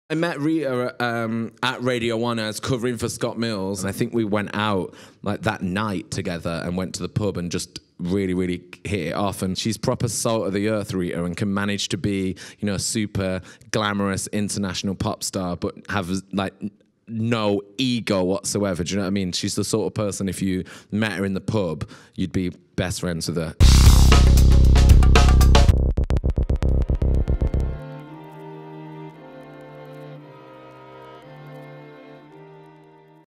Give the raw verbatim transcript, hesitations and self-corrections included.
I met Rita um, at Radio One. I was covering for Scott Mills, and I think we went out like that night together and went to the pub and just really, really hit it off. And she's proper salt of the earth, Rita, and can manage to be, you know, a super glamorous international pop star, but have like no ego whatsoever. Do you know what I mean? She's the sort of person, if you met her in the pub, you'd be best friends with her.